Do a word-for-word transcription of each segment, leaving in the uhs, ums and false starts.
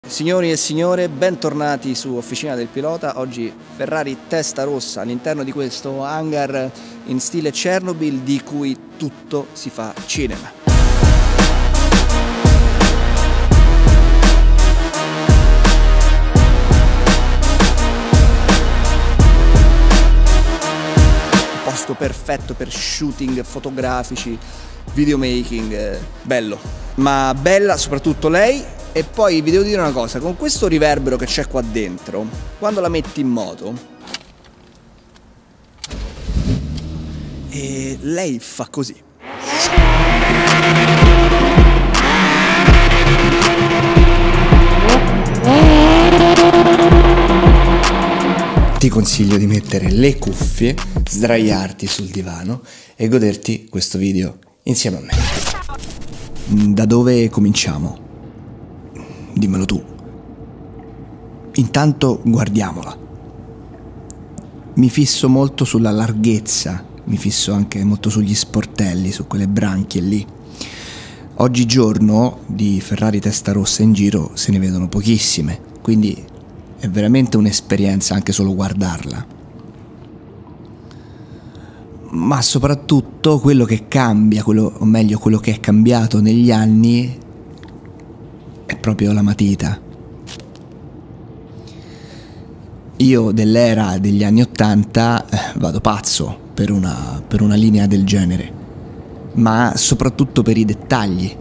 Signori e signore, bentornati su Officina del Pilota. Oggi Ferrari Testarossa all'interno di questo hangar in stile Chernobyl di cui tutto si fa cinema. Un posto perfetto per shooting fotografici, videomaking, eh, bello. Ma bella soprattutto lei. E poi vi devo dire una cosa, con questo riverbero che c'è qua dentro, quando la metti in moto, e lei fa così. Ti consiglio di mettere le cuffie, sdraiarti sul divano e goderti questo video insieme a me. Da dove cominciamo? Dimmelo tu. Intanto guardiamola. Mi fisso molto sulla larghezza, mi fisso anche molto sugli sportelli, su quelle branchie lì. Oggigiorno di Ferrari Testarossa in giro se ne vedono pochissime, quindi è veramente un'esperienza anche solo guardarla. Ma soprattutto quello che cambia, quello, o meglio quello che è cambiato negli anni, è proprio la matita. Io dell'era degli anni ottanta eh, vado pazzo per una, per una linea del genere, ma soprattutto per i dettagli.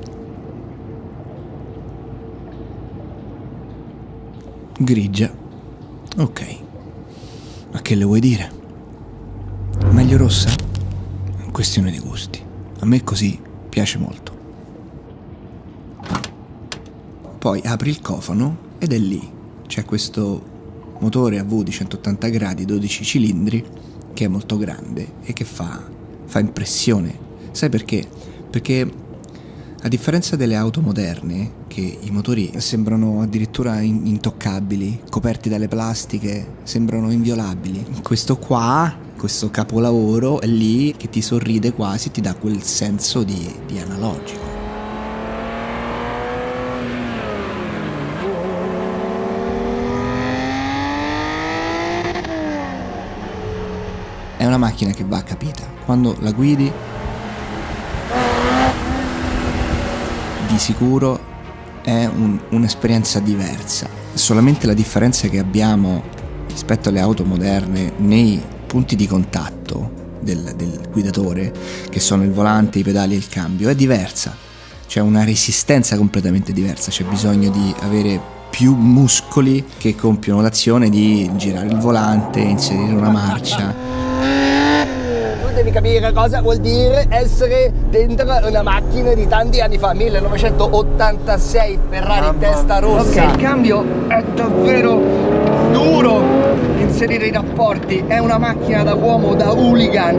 Grigia, ok, ma che le vuoi dire? Meglio rossa? Questione di gusti, a me così piace molto. Poi apri il cofano ed è lì, c'è questo motore a V di centottanta gradi, dodici cilindri, che è molto grande e che fa, fa impressione. Sai perché? Perché a differenza delle auto moderne, che i motori sembrano addirittura in, intoccabili, coperti dalle plastiche, sembrano inviolabili, questo qua, questo capolavoro è lì che ti sorride quasi, ti dà quel senso di, di analogico. È una macchina che va capita. Quando la guidi, di sicuro è un, un'esperienza diversa. Solamente la differenza che abbiamo rispetto alle auto moderne nei punti di contatto del, del guidatore, che sono il volante, i pedali e il cambio, è diversa. C'è una resistenza completamente diversa, c'è bisogno di avere più muscoli che compiono l'azione di girare il volante, inserire una marcia. Devi capire cosa vuol dire essere dentro una macchina di tanti anni fa, millenovecentottantasei Ferrari Testarossa. Ok, il cambio è davvero duro, inserire i rapporti, è una macchina da uomo, da hooligan.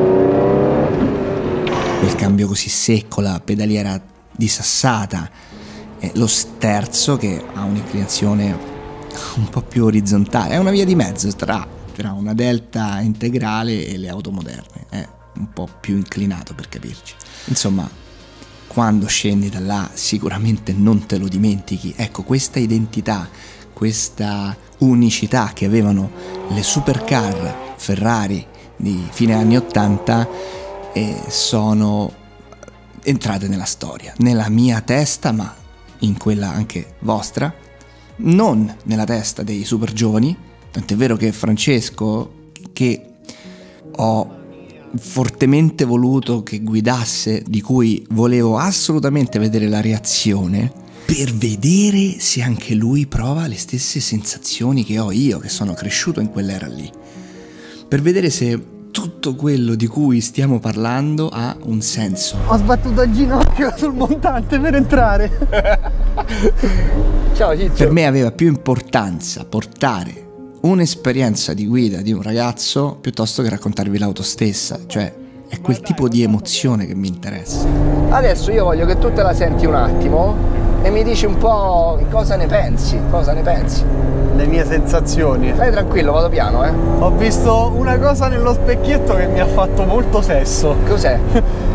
Quel cambio così secco, la pedaliera disassata, e lo sterzo che ha un'inclinazione un po' più orizzontale, è una via di mezzo tra tra una delta integrale e le auto moderne, è un po' più inclinato per capirci. Insomma, quando scendi da là sicuramente non te lo dimentichi. Ecco, questa identità, questa unicità che avevano le supercar Ferrari di fine anni ottanta eh, sono entrate nella storia, nella mia testa, ma in quella anche vostra, non nella testa dei super giovani. Tant'è vero che Francesco, che ho fortemente voluto che guidasse, di cui volevo assolutamente vedere la reazione, per vedere se anche lui prova le stesse sensazioni che ho io, che sono cresciuto in quell'era lì. Per vedere se tutto quello di cui stiamo parlando ha un senso. Ho sbattuto il ginocchio sul montante per entrare. Ciao Ciccio. Per me aveva più importanza portare un'esperienza di guida di un ragazzo piuttosto che raccontarvi l'auto stessa, cioè è quel tipo di emozione che mi interessa. Adesso io voglio che tu te la senti un attimo e mi dici un po' cosa ne pensi, cosa ne pensi. Le mie sensazioni. Stai tranquillo, vado piano, eh. Ho visto una cosa nello specchietto che mi ha fatto molto sesso. Cos'è?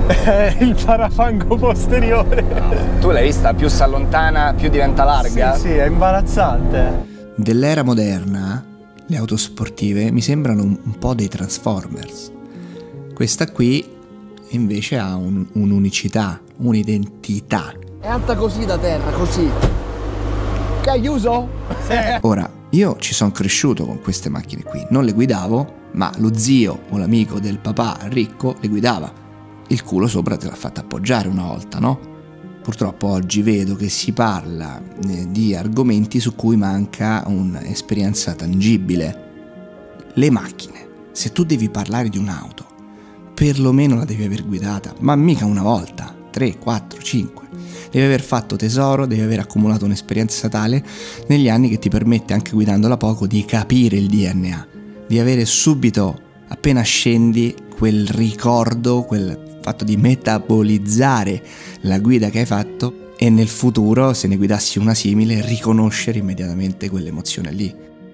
Il parafango posteriore. No. Tu l'hai vista? Più si allontana, più diventa larga? Sì, sì, è imbarazzante. Dell'era moderna, le auto sportive mi sembrano un, un po' dei Transformers. Questa qui invece ha un, un'unicità, un'identità. È alta così da terra, così. Che hai chiuso? Sì. Ora, io ci sono cresciuto con queste macchine qui, non le guidavo, ma lo zio o l'amico del papà ricco le guidava. Il culo sopra te l'ha fatta appoggiare una volta, no? Purtroppo oggi vedo che si parla eh, di argomenti su cui manca un'esperienza tangibile. Le macchine, se tu devi parlare di un'auto, perlomeno la devi aver guidata, ma mica una volta, tre, quattro, cinque. Devi aver fatto tesoro, devi aver accumulato un'esperienza tale negli anni che ti permette, anche guidandola poco, di capire il D N A, di avere subito, appena scendi, quel ricordo, quel fatto di metabolizzare la guida che hai fatto e nel futuro, se ne guidassi una simile, riconoscere immediatamente quell'emozione lì.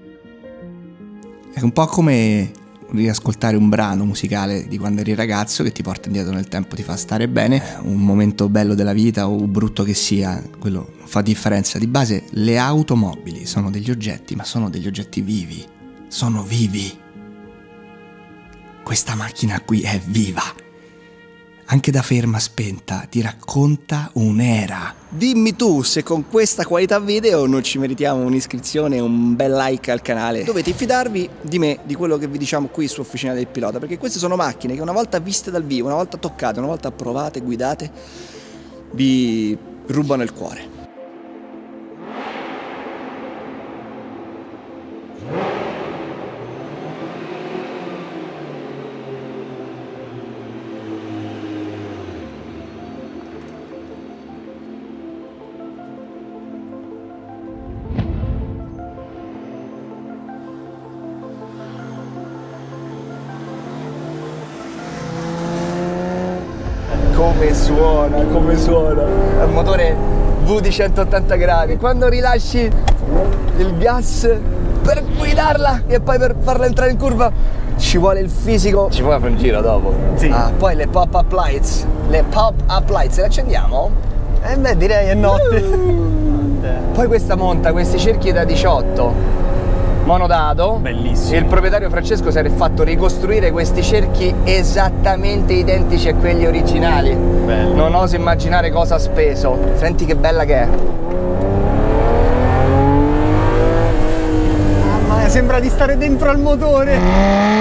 È un po' come riascoltare un brano musicale di quando eri ragazzo che ti porta indietro nel tempo, ti fa stare bene, un momento bello della vita o brutto che sia, quello non fa differenza. Di base le automobili sono degli oggetti, ma sono degli oggetti vivi, sono vivi. Questa macchina qui è viva. Anche da ferma spenta ti racconta un'era. Dimmi tu se con questa qualità video non ci meritiamo un'iscrizione e un bel like al canale. Dovete fidarvi di me, di quello che vi diciamo qui su Officina del Pilota, perché queste sono macchine che una volta viste dal vivo, una volta toccate, una volta provate, guidate, vi rubano il cuore. Come suona, come suona. È un motore V di centottanta gradi. Quando rilasci il gas per guidarla e poi per farla entrare in curva ci vuole il fisico. Ci vuole fare un giro dopo. Sì. Ah, poi le pop-up lights. Le pop-up lights, le accendiamo? Eh beh, direi è notte. Poi questa monta questi cerchi da diciotto. Monodado. Bellissimo. Il proprietario Francesco si è fatto ricostruire questi cerchi esattamente identici a quelli originali. Bello. Non oso immaginare cosa ha speso. Senti che bella che è. Mamma mia, sembra di stare dentro al motore.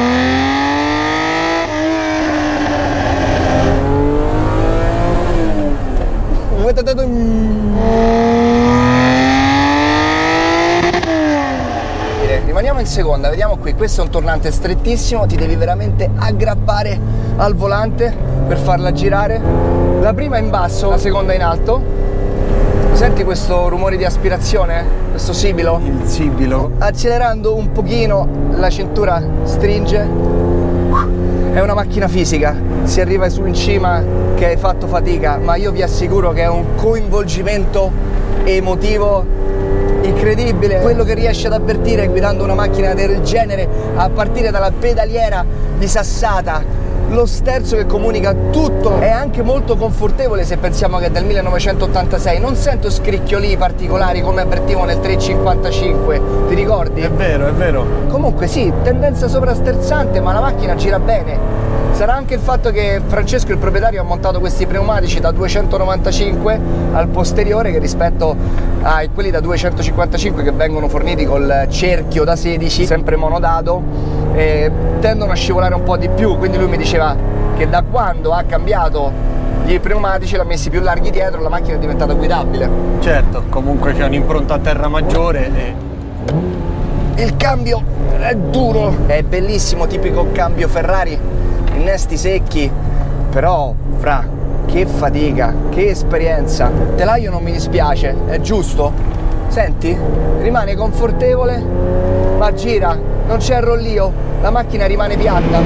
Rimaniamo in seconda, vediamo qui, questo è un tornante strettissimo, ti devi veramente aggrappare al volante per farla girare. La prima in basso, la seconda in alto. Senti questo rumore di aspirazione? Questo sibilo? Il sibilo. Accelerando un pochino la cintura stringe. È una macchina fisica, si arriva su in cima che hai fatto fatica, ma io vi assicuro che è un coinvolgimento emotivo incredibile, quello che riesce ad avvertire guidando una macchina del genere, a partire dalla pedaliera disassata, lo sterzo che comunica tutto. È anche molto confortevole se pensiamo che è del millenovecentottantasei, non sento scricchioli particolari come avvertivo nel trecentocinquantacinque, ti ricordi? È vero, è vero. Comunque sì, tendenza sovrasterzante, ma la macchina gira bene. Sarà anche il fatto che Francesco, il proprietario, ha montato questi pneumatici da duecentonovantacinque al posteriore, che rispetto a quelli da duecentocinquantacinque che vengono forniti col cerchio da sedici, sempre monodado, eh, tendono a scivolare un po' di più. Quindi lui mi diceva che da quando ha cambiato gli pneumatici, l'ha messi più larghi dietro, la macchina è diventata guidabile. Certo, comunque c'è un'impronta a terra maggiore e... Il cambio è duro, è bellissimo, tipico cambio Ferrari, innesti secchi, però fra, che fatica, che esperienza. Il telaio non mi dispiace, è giusto? Senti, rimane confortevole, ma gira, non c'è rollio, la macchina rimane piatta.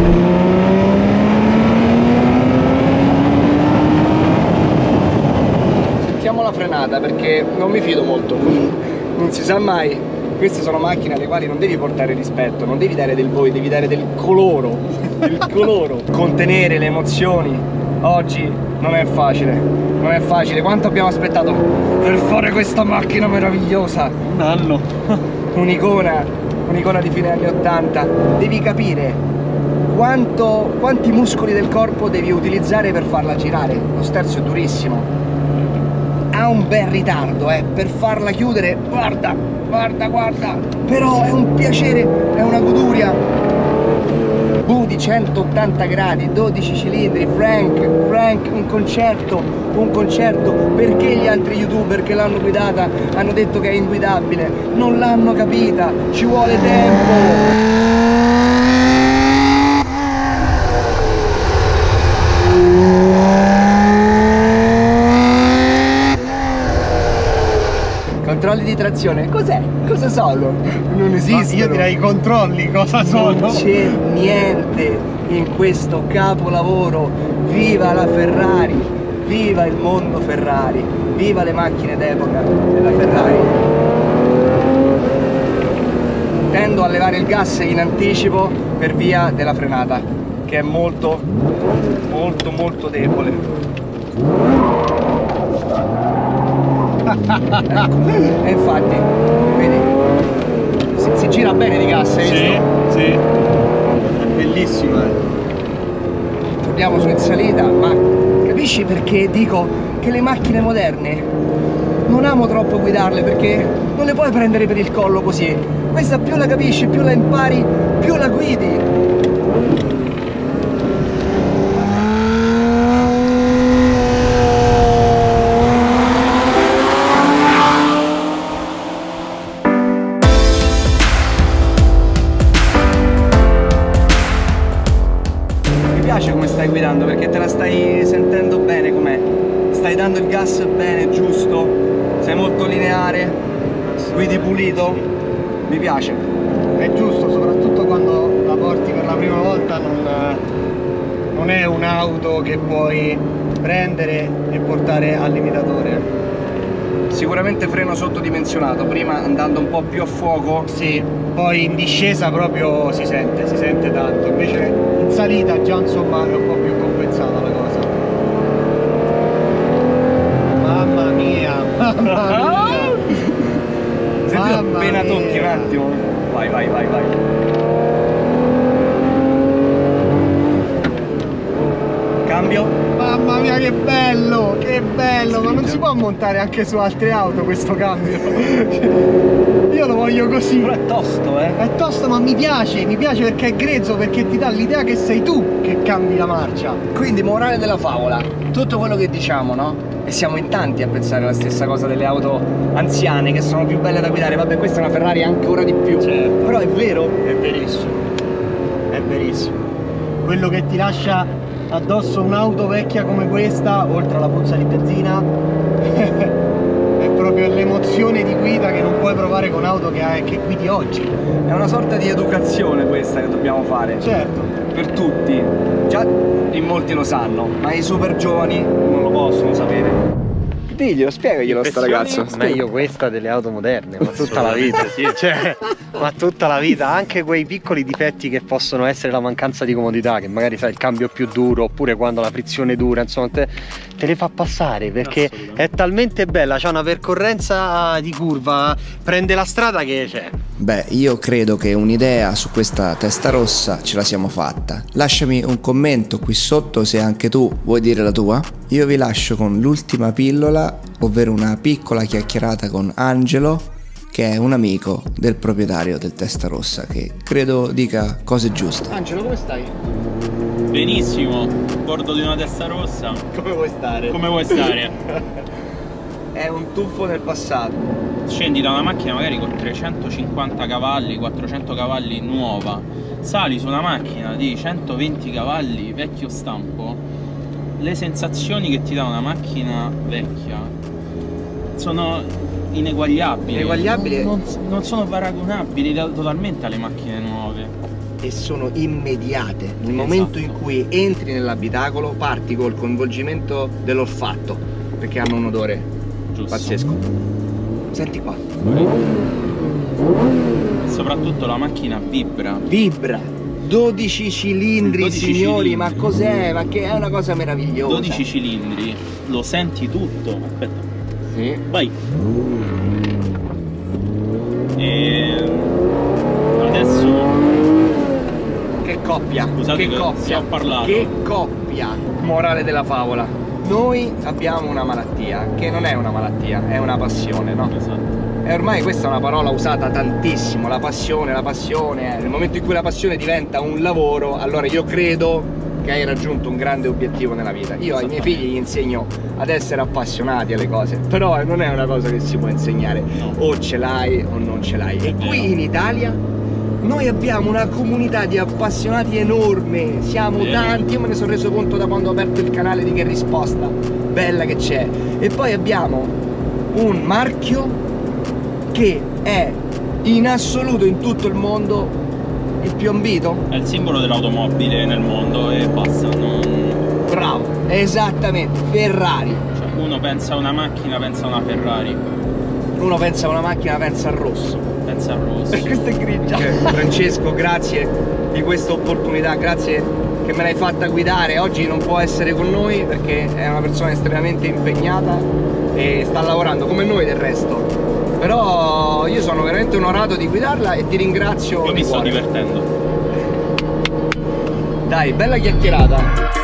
Sentiamo la frenata perché non mi fido molto, non si sa mai. Queste sono macchine alle quali non devi portare rispetto, non devi dare del voi, devi dare del coloro, del coloro. Contenere le emozioni oggi non è facile, non è facile. Quanto abbiamo aspettato per fare questa macchina meravigliosa? Un anno. Un'icona, un'icona di fine anni ottanta. Devi capire quanto, quanti muscoli del corpo devi utilizzare per farla girare. Lo sterzo è durissimo, ha un bel ritardo, eh, per farla chiudere, guarda, guarda, guarda, però è un piacere, è una goduria. Bu di centottanta gradi, dodici cilindri, Frank, Frank, un concerto, un concerto. Perché gli altri youtuber che l'hanno guidata hanno detto che è inguidabile? Non l'hanno capita, ci vuole tempo. Controlli di trazione, cos'è? Cosa sono? Non esistono. Io direi controlli, cosa sono? Non c'è niente in questo capolavoro. Viva la Ferrari, viva il mondo Ferrari, viva le macchine d'epoca della Ferrari. Tendo a levare il gas in anticipo per via della frenata, che è molto, molto, molto debole. E infatti, vedi, si, si gira bene di gas, hai sì, visto? Sì, è bellissima. Torniamo su in salita, ma capisci perché dico che le macchine moderne non amo troppo guidarle, perché non le puoi prendere per il collo così. Questa più la capisci, più la impari, più la guidi. Come stai guidando, perché te la stai sentendo bene com'è, stai dando il gas bene, giusto, sei molto lineare, guidi pulito, mi piace. È giusto, soprattutto quando la porti per la prima volta, non, non è un'auto che puoi prendere e portare al limitatore. Sicuramente freno sottodimensionato, prima andando un po' più a fuoco. Sì, poi in discesa proprio si sente, si sente tanto, invece in salita già insomma è un po' più compensata la cosa. Mamma mia, mamma mia. Senti, appena tocchi un attimo. Vai, vai, vai, vai. Cambio. Mamma mia che bello, che bello, ma non si può montare anche su altre auto questo cambio? Io lo voglio così. Però è tosto, eh? È tosto, ma mi piace, mi piace perché è grezzo, perché ti dà l'idea che sei tu che cambi la marcia. Quindi, morale della favola, tutto quello che diciamo, no? E siamo in tanti a pensare la stessa cosa delle auto anziane che sono più belle da guidare. Vabbè, questa è una Ferrari ancora di più. Certo. Però è vero. È verissimo, è verissimo. Quello che ti lascia addosso un'auto vecchia come questa, oltre alla puzza di benzina, è proprio l'emozione di guida che non puoi provare con auto che, hai, che guidi oggi. È una sorta di educazione questa che dobbiamo fare. Certo. Per tutti. Già in molti lo sanno, ma i super giovani non lo possono sapere. Diglielo, spiegaglielo a sto ragazzo. Meglio questa delle auto moderne, ma tutta la vita, sì. Cioè, ma tutta la vita, anche quei piccoli difetti che possono essere la mancanza di comodità, che magari sai il cambio più duro, oppure quando la frizione dura, insomma te, te le fa passare, perché è talmente bella, c'ha una percorrenza di curva, prende la strada che c'è. Beh, io credo che un'idea su questa Testarossa ce la siamo fatta. Lasciami un commento qui sotto se anche tu vuoi dire la tua. Io vi lascio con l'ultima pillola, ovvero una piccola chiacchierata con Angelo, che è un amico del proprietario del Testarossa, che credo dica cose giuste. Angelo, come stai? Benissimo, a bordo di una Testarossa. Come vuoi stare? Come vuoi stare? È un tuffo nel passato. Scendi da una macchina magari con trecentocinquanta cavalli, quattrocento cavalli nuova, sali su una macchina di centoventi cavalli vecchio stampo, le sensazioni che ti dà una macchina vecchia sono ineguagliabili, ineguagliabili. Non, non, non sono paragonabili totalmente alle macchine nuove. E sono immediate. Nel Esatto. momento in cui entri nell'abitacolo parti col coinvolgimento dell'olfatto, perché hanno un odore Giusto. pazzesco. Senti qua. E soprattutto la macchina vibra. Vibra. dodici cilindri, dodici signori, cilindri. ma cos'è? Ma che è una cosa meravigliosa. dodici cilindri, lo senti tutto. Aspetta. Sì. Vai. E adesso Che coppia, Scusate che che coppia, se ho parlato. che coppia. Morale della favola. Noi abbiamo una malattia, che non è una malattia, è una passione, no? esatto. E ormai questa è una parola usata tantissimo, la passione, la passione. eh. Nel momento in cui la passione diventa un lavoro, allora io credo che hai raggiunto un grande obiettivo nella vita. Io ai miei figli gli insegno ad essere appassionati alle cose, però non è una cosa che si può insegnare, No. o ce l'hai o non ce l'hai. E qui in Italia noi abbiamo una comunità di appassionati enorme, siamo Vero. tanti, io me ne sono reso conto da quando ho aperto il canale di Che Risposta, bella che c'è. E poi abbiamo un marchio che è in assoluto in tutto il mondo il più ambito. È il simbolo dell'automobile nel mondo e basta. Non... Bravo, esattamente, Ferrari. Cioè, uno pensa a una macchina, pensa a una Ferrari, Uno pensa a una macchina, pensa al rosso. pensa al rosso. E questa è grigia. Francesco, grazie di questa opportunità, grazie che me l'hai fatta guidare. Oggi non può essere con noi perché è una persona estremamente impegnata e sta lavorando come noi del resto. Però io sono veramente onorato di guidarla e ti ringrazio. Io di mi sto cuore. divertendo. Dai, bella chiacchierata.